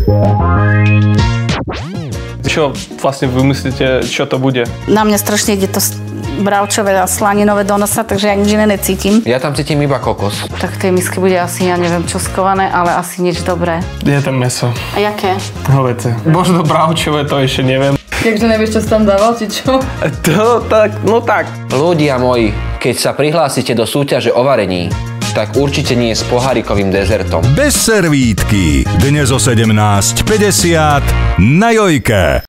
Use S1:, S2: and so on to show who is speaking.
S1: Čo vlastne vymyslíte, čo to bude?
S2: Na mňa strašne ide to bravčové a slaninové do nosa, takže ja nič iné necítim.
S3: Ja tam cítim iba kokos.
S2: Tak v tej miske bude asi, ja neviem čo skované, ale asi nič dobré.
S1: Je tam mäso.
S2: A jaké?
S1: Hovece. Možno bravčové, to ešte neviem.
S2: Takže nevieš, čo si tam dával, či čo?
S1: To tak, no tak.
S3: Ľudia moji, keď sa prihlásite do súťaže o varení, tak určite nie s pohárikovým dezertom.
S4: Bez servítky. Dnes o 17:50 na Jojke.